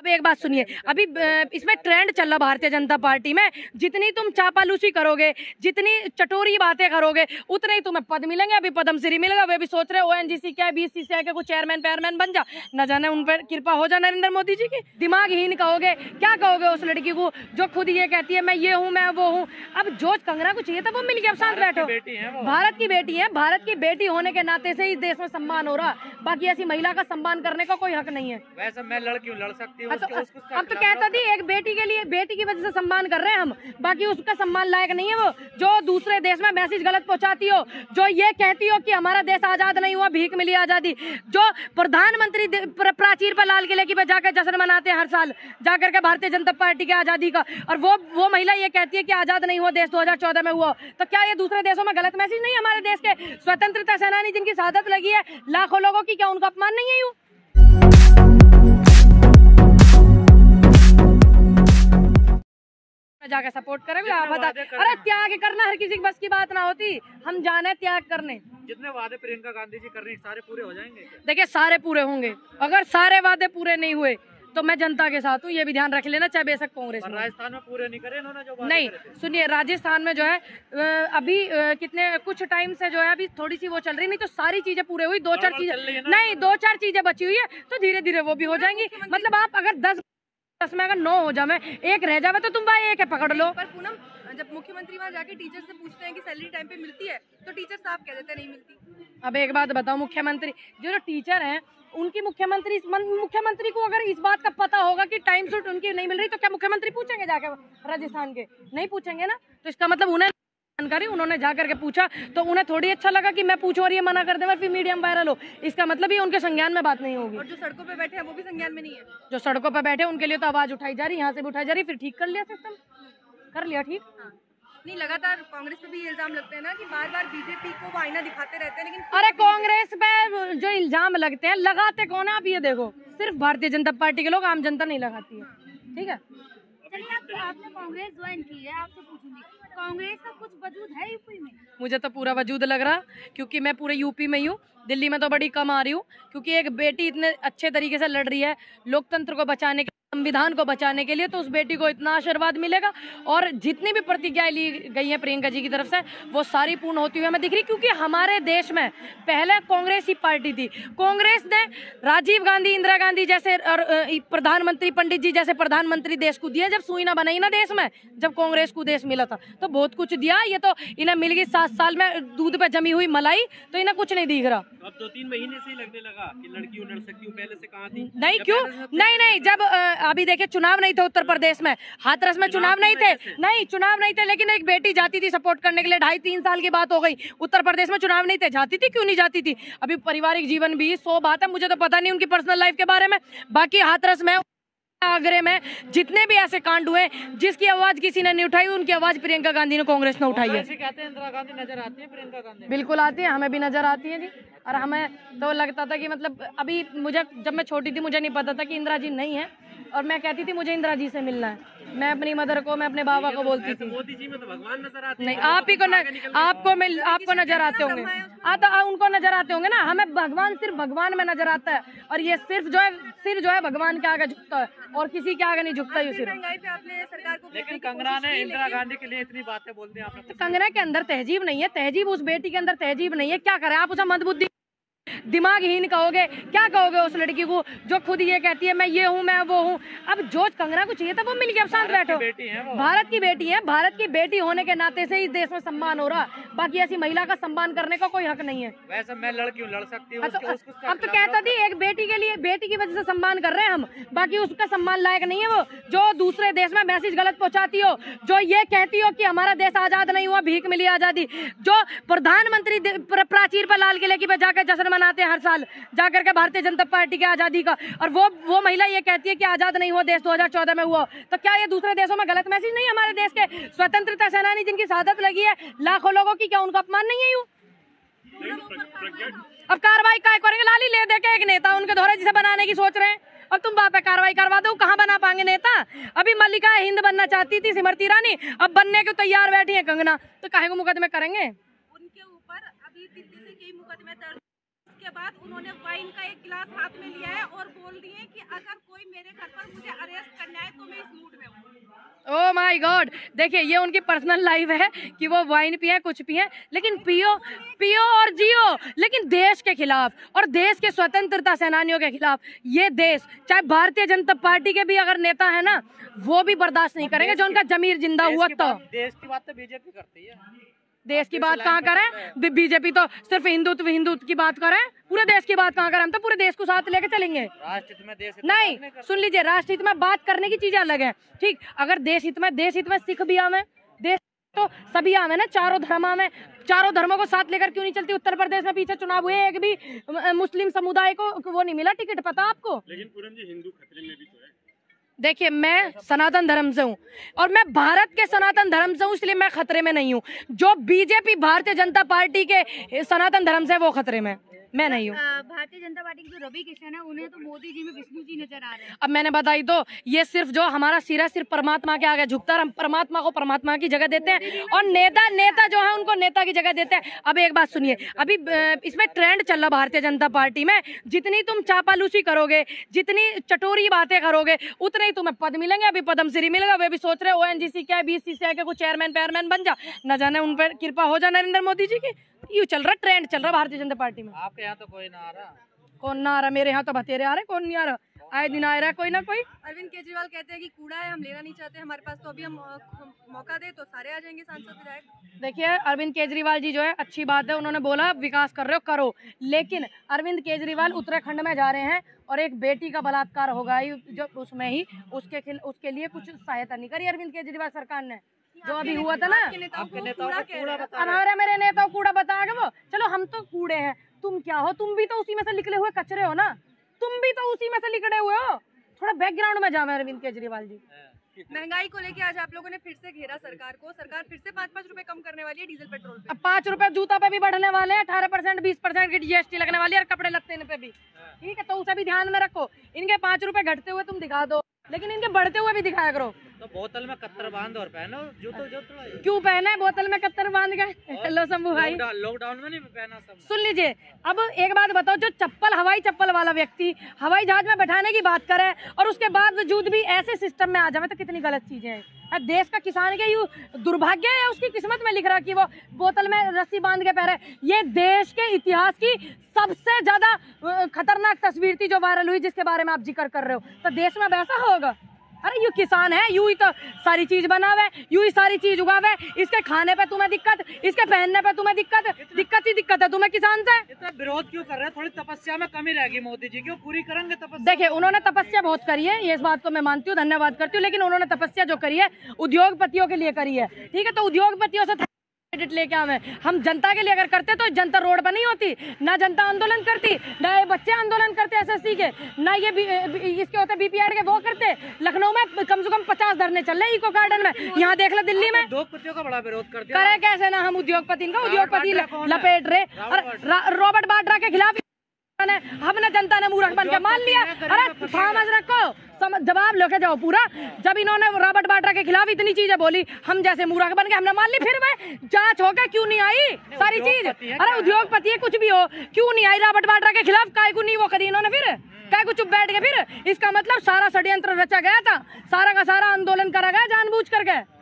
अब एक बात सुनिए, अभी इसमें ट्रेंड चल रहा भारतीय जनता पार्टी में, जितनी तुम चापालूसी करोगे, जितनी चटोरी बातें करोगे, उतने ही तुम्हें पद मिलेंगे। अभी पद्मश्री मिलेगा, वे भी सोच रहे ओएनजीसी क्या बीसीसीआई के कुछ चेयरमैन बन जा, न जाने उन पर कृपा हो जाए नरेंद्र मोदी जी की। दिमागहीन कहोगे, क्या कहोगे उस लड़की को जो खुद ये कहती है मैं ये हूँ मैं वो हूँ। अब जो कंगना को चाहिए था वो मिल गया, अब शांत बैठो। भारत की बेटी है, भारत की बेटी होने के नाते से इस देश में सम्मान हो रहा, बाकी ऐसी महिला का सम्मान करने का कोई हक नहीं है। वैसे मैं लड़की हूँ, लड़ सकती हूँ। अब तो कहता थी एक बेटी के लिए, बेटी की वजह से सम्मान कर रहे हैं हम, बाकी उसका सम्मान लायक नहीं है वो जो दूसरे देश में मैसेज गलत पहुंचाती हो, जो ये कहती हो कि हमारा देश आजाद नहीं हुआ, भीख मिली आजादी, जो प्रधानमंत्री प्राचीर पर लाल किले की पे जाकर जश्न मनाते हैं हर साल जाकर के भारतीय जनता पार्टी की आजादी का, और वो महिला ये कहती है कि आजाद नहीं हुआ देश 2014 में हुआ। तो क्या ये दूसरे देशों में गलत मैसेज नहीं है? हमारे देश के स्वतंत्रता सेनानी जिनकी शहादत लगी है लाखों लोगों की, क्या उनका अपमान नहीं है? यूं जाकर सपोर्ट करेंगे आप बता। अरे त्याग करना हर किसी की बस की बात ना होती, हम जाने त्याग करने। जितने वादे प्रियंका गांधी जी कर रही हैं सारे पूरे हो जाएंगे? देखिए सारे पूरे होंगे, अगर सारे वादे पूरे नहीं हुए तो मैं जनता के साथ हूँ, ये भी ध्यान रख लेना, चाहे बेशक कांग्रेस में। राजस्थान में पूरे नहीं करे इन्होंने जो नहीं सुनिए, राजस्थान में जो है अभी कितने कुछ टाइम से जो है अभी थोड़ी सी वो चल रही, नहीं तो सारी चीजें पूरे हुई, दो चार चीजें नहीं, दो चार चीजें बची हुई है, तो धीरे धीरे वो भी हो जाएंगी। मतलब आप अगर 10 में अगर 9 हो जाए, एक रह जाए तो तुम भाई एक है पकड़ लो। पर पूनम, जब मुख्यमंत्री वहाँ जाके टीचर से पूछते हैं कि सैलरी टाइम पे मिलती है, तो टीचर साहब कह देते नहीं मिलती। अब एक बात बताओ, मुख्यमंत्री जो टीचर हैं उनकी मुख्यमंत्री को अगर इस बात का पता होगा कि टाइम सूट उनकी नहीं मिल रही, तो क्या मुख्यमंत्री पूछेंगे जाके राजस्थान के? नहीं पूछेंगे ना। तो इसका मतलब उन्हें जानकारी, उन्होंने जा करके पूछा तो उन्हें थोड़ी अच्छा लगा कि मैं पूछूं और ये मना कर दे फिर मीडिया में वायरल हो। इसका मतलब ये उनके संज्ञान में बात नहीं होगी। और जो सड़कों पे बैठे हैं वो भी संज्ञान में नहीं है। जो सड़कों पे बैठे उनके लिए तो आवाज उठाई जा रही, यहाँ से भी उठाई जा रही, फिर ठीक कर लिया सिस्टम, कर लिया ठीक। हाँ। नहीं, लगातार कांग्रेस पे भी इल्जाम लगते हैं ना कि बार बार बीजेपी को वो आईना दिखाते रहते हैं, लेकिन अरे कांग्रेस पे जो इल्जाम लगते हैं, लगाते कौन है? आप ये देखो, सिर्फ भारतीय जनता पार्टी के लोग, आम जनता नहीं लगाती है। ठीक है, चलिए आपने कांग्रेस ज्वाइन की है, आपसे पूछूंगी कांग्रेस का कुछ वजूद है यूपी में? मुझे तो पूरा वजूद लग रहा, क्योंकि मैं पूरे यूपी में ही हूँ, दिल्ली में तो बड़ी कम आ रही हूँ, क्योंकि एक बेटी इतने अच्छे तरीके से लड़ रही है लोकतंत्र को बचाने के, संविधान को बचाने के लिए, तो उस बेटी को इतना आशीर्वाद मिलेगा। और जितनी भी प्रतिज्ञाएं ली गई हैं प्रियंका जी की तरफ से, वो सारी पूर्ण होती हुई हमें दिख रही, क्योंकि हमारे देश में पहले कांग्रेस ही पार्टी थी। कांग्रेस ने राजीव गांधी, इंदिरा गांधी जैसे और प्रधानमंत्री, पंडित जी जैसे प्रधानमंत्री देश को दिए। जब सुई ना बनाई ना देश में, जब कांग्रेस को देश मिला था तो बहुत कुछ दिया। ये तो इन्हें मिल गई 7 साल में दूध पे जमी हुई मलाई, तो इन्हें कुछ नहीं दिख रहा। अब 2-3 महीने से ही लगने लगा कि लड़की लड़ सकती हूँ, पहले से कहाँ थी? नहीं क्यों नहीं, जब अभी देखिए चुनाव नहीं थे उत्तर प्रदेश में, हाथरस में चुनाव नहीं थे, चुनाव नहीं थे, लेकिन एक बेटी जाती थी सपोर्ट करने के लिए। 2.5-3 साल की बात हो गई, उत्तर प्रदेश में चुनाव नहीं थे, जाती थी, क्यों नहीं जाती थी? अभी पारिवारिक जीवन भी 100 बात है, मुझे तो पता नहीं उनकी पर्सनल लाइफ के बारे में। बाकी हाथरस में, आगरे में जितने भी ऐसे कांड हुए जिसकी आवाज किसी ने नहीं उठाई, उनकी आवाज प्रियंका गांधी ने, कांग्रेस ने उठाई है। कहते हैं इंदिरा गांधी नजर आती है, प्रियंका गांधी बिल्कुल आती है, हमें भी नजर आती है जी। और हमें तो लगता था कि मतलब अभी मुझे, जब मैं छोटी थी मुझे नहीं पता था कि इंदिरा जी नहीं है, और मैं कहती थी मुझे इंदिरा जी से मिलना है। मैं अपनी मदर को, मैं अपने बाबा को बोलती थी। मोदी जी में तो भगवान नजर आते हैं। नहीं, आप ही को आपको नजर आते होंगे, तो उनको नजर आते होंगे ना। हमें भगवान सिर्फ भगवान में नजर आता है, और ये सिर्फ जो है भगवान के आगे झुकता है, और किसी के आगे नहीं झुकता है सिर्फ। लेकिन कंगना ने इंदिरा गांधी के लिए इतनी बातें बोल दी आपने। तो कंगना के अंदर तहजीब नहीं है, तहजीब उस बेटी के अंदर तहजीब नहीं है। क्या करें आप? उसे मंदबुद्धि, दिमागहीन कहोगे, क्या कहोगे उस लड़की को जो खुद ये कहती है मैं ये हूँ मैं वो हूँ। अब जो कंगना को चाहिए था वो मिल गया, अब शांत बैठो। भारत की बेटी है, भारत की बेटी होने के नाते से इस देश में सम्मान हो रहा, बाकी ऐसी महिला का सम्मान करने का कोई हक नहीं है। वैसे मैं लड़की हूँ, लड़ सकती हूँ। अब तो कहता थी एक बेटी के लिए, बेटी की वजह से सम्मान कर रहे हैं हम, बाकी उसका सम्मान लायक नहीं है वो जो दूसरे देश में मैसेज गलत पहुंचाती हो, जो ये कहती हो कि हमारा देश आजाद नहीं हुआ, भीख मिली आजादी, जो प्रधानमंत्री प्राचीर पर लाल किले की पे जाकर जश्न मनाते हैं हर साल जाकर के भारतीय जनता पार्टी की आजादी का, और वो महिला ये कहती है कि आजाद नहीं हुआ देश 2014 में हुआ। तो क्या ये दूसरे देशों में गलत मैसेज नहीं है? हमारे देश के स्वतंत्रता सेनानी जिनकी शहादत लगी है लाखों लोगों की, क्या उनका अपमान नहीं है? यूं अब कार्रवाई क्या करेंगे? लाली ले दे के एक नेता उनके दोहरे जिसे बनाने की सोच रहे हैं, अब तुम वहां पे कार्रवाई करवा दो, कहाँ बना पाएंगे नेता? अभी मल्लिका हिंद बनना चाहती थी स्मृति ईरानी, अब बनने को तैयार बैठी है कंगना, तो काहे को मुकदमे करेंगे? उनके ऊपर अभी दिल्ली से कई मुकदमे दर्ज उसके बाद उन्होंने वाइन का एक गिलास हाथ में लिया है और बोल रही है कि अगर कोई मेरे घर पर मुझे अरेस्ट करना है तो मैं इस मूड में हूँ। ओह माय गॉड, देखिए ये उनकी पर्सनल लाइफ है कि वो वाइन पिए कुछ पिए, लेकिन पियो पियो और जियो, लेकिन देश के खिलाफ और देश के स्वतंत्रता सेनानियों के खिलाफ ये देश, चाहे भारतीय जनता पार्टी के भी अगर नेता है ना, वो भी बर्दाश्त नहीं करेंगे जो उनका जमीर जिंदा हुआ। तो देश की बात तो बीजेपी करती है, देश की बात कहाँ करें? बीजेपी तो सिर्फ हिंदुत्व की बात करें, पूरे देश की बात कहाँ करें? हम तो पूरे देश को साथ लेके चलेंगे। राष्ट्र हित में देश हित नहीं, सुन लीजिए, राष्ट्र हित में बात करने की चीजें अलग है, ठीक। अगर देश हित में सिख भी आवे, देश तो सभी आवे ना, चारों धर्म आवे, चारों धर्मों को साथ लेकर क्यों नहीं चलती? उत्तर प्रदेश में पीछे चुनाव हुए, एक भी मुस्लिम समुदाय को वो नहीं मिला टिकट, पता आपको? लेकिन पूनम जी हिंदू खतरे में भी तो है। देखिए, मैं सनातन धर्म से हूँ और मैं भारत के सनातन धर्म से हूँ, इसलिए मैं खतरे में नहीं हूँ। जो बीजेपी भारतीय जनता पार्टी के सनातन धर्म से वो खतरे में, मैं नहीं हूँ। भारतीय जनता पार्टी के जो रवि किशन है, उन्हें तो मोदी जी में विष्णु जी नजर आ रहे हैं। अब मैंने बताई तो, ये सिर्फ जो हमारा सिरा सिर्फ परमात्मा के आगे झुकता है, हम परमात्मा को परमात्मा की जगह देते हैं और नेता जो है उनको नेता की जगह देते हैं। अब एक बात सुनिए, अभी इसमें ट्रेंड चल रहा भारतीय जनता पार्टी में, जितनी तुम चापालूसी करोगे, जितनी चटोरी बातें करोगे, उतने ही तुम्हें पद मिलेंगे। अभी पद्मश्री मिलेगा, वे भी सोच रहे ONGC क्या BCCI के कुछ चेयरमैन बन जा, न जाने उन पर कृपा हो जाए नरेंद्र मोदी जी की। यू चल रहा, ट्रेंड चल रहा भारतीय जनता पार्टी में। आपके यहाँ तो कोई ना आ रहा? कौन ना आ रहा? मेरे यहाँ तो बतेरे आ रहे, कौन नहीं आ रहा? आए दिन आ रहा है कोई ना कोई। अरविंद केजरीवाल कहते हैं कि कूड़ा है, हम लेना नहीं चाहते हमारे पास, तो अभी हम मौका दे तो सारे आ जाएंगे सांसद विधायक। देखिए, अरविंद केजरीवाल जी जो है, अच्छी बात है, उन्होंने बोला विकास कर रहे हो करो, लेकिन अरविंद केजरीवाल उत्तराखंड में जा रहे हैं और एक बेटी का बलात्कार होगा जो उसमें ही उसके लिए कुछ सहायता नहीं करी अरविंद केजरीवाल सरकार ने, जो अभी हुआ था ना। हमारे मेरे नेता कूड़ा बताएगा वो, चलो हम तो कूड़े हैं, तुम क्या हो? तुम भी तो उसी में से निकले हुए कचरे हो ना, तुम भी तो उसी में से निकले हुए हो। थोड़ा बैकग्राउंड में जावे अरविंद केजरीवाल जी। महंगाई को लेके आज आप लोगों ने फिर से घेरा सरकार को, सरकार फिर से 5-5 रुपए कम करने वाली है डीजल पेट्रोल पे। अब 5 रुपए जूता पे भी बढ़ने वाले हैं, 18% 20% की GST लगने वाली है, और कपड़े लगते पे भी, ठीक है, तो उसे भी ध्यान में रखो। इनके 5 रुपए घटते हुए तुम दिखा दो, लेकिन इनके बढ़ते हुए भी दिखाया करो। तो बोतल में कत्तर बांध और पहनो जूतो जो क्यों पहना है बोतल में कत्तर बांध के? हेलो शंभू भाई, लॉकडाउन में नहीं पहना सब। सुन लीजिए, अब एक बात बताओ, जो हवाई चप्पल वाला व्यक्ति हवाई जहाज में बैठाने की बात करे और उसके बावजूद भी ऐसे सिस्टम में आ जाए, तो कितनी गलत चीजें हैं। देश का किसान के यू दुर्भाग्य है, उसकी किस्मत में लिख रहा कि वो बोतल में रस्सी बांध के पहने। ये देश के इतिहास की सबसे ज्यादा खतरनाक तस्वीर थी जो वायरल हुई, जिसके बारे में आप जिक्र कर रहे हो। तो देश में वैसा होगा? अरे यू किसान है, यू ही तो सारी चीज बनावे, यू ही सारी चीज उगावे, इसके खाने पे तुम्हें दिक्कत, इसके पहनने पे तुम्हें दिक्कत ही दिक्कत है तुम्हें किसान से। इतना विरोध क्यों कर रहे हैं? थोड़ी तपस्या में कमी रहेगी मोदी जी, क्यों पूरी करेंगे तपस्या? देखिए, उन्होंने तपस्या बहुत करी है, ये इस बात को मैं मानती हूँ, धन्यवाद करती हूँ, लेकिन उन्होंने तपस्या जो करी है उद्योगपतियों के लिए करी है, ठीक है। तो उद्योगपतियों से क्रेडिट लेके आवे, हम जनता के लिए अगर करते तो जनता रोड पर नहीं होती, ना जनता आंदोलन करती, ना ये बच्चे आंदोलन करते SSC के, ना ये इसके होते BPAD के वो करते। लखनऊ में कम से कम 50 धरने चल रहे इको गार्डन में, यहाँ देख लो दिल्ली में। उद्योगपतियों का बड़ा विरोध कर दिया, करे कैसे ना हम उद्योगपति, इनका उद्योगपति लपेट रहे। रॉबर्ट वाड्रा के खिलाफ हमने जनता ने मूर्ख बन के मान लिया। अरे समझ रखो, जवाब लेके जाओ पूरा। जब इन्होंने रॉबर्ट वाड्रा के खिलाफ इतनी चीजें बोली, हम जैसे मूर्ख बन के हमने मान ली, फिर मैं जांच होकर क्यों नहीं आई सारी चीज? अरे उद्योगपति है, कुछ भी हो, क्यों नहीं आई रॉबर्ट वाड्रा के खिलाफ? काय को नहीं वो करी इन्होंने, फिर काय को चुप बैठ गए? फिर इसका मतलब सारा षड्यंत्र रचा गया था, सारा का सारा आंदोलन करा गया जानबूझ करके।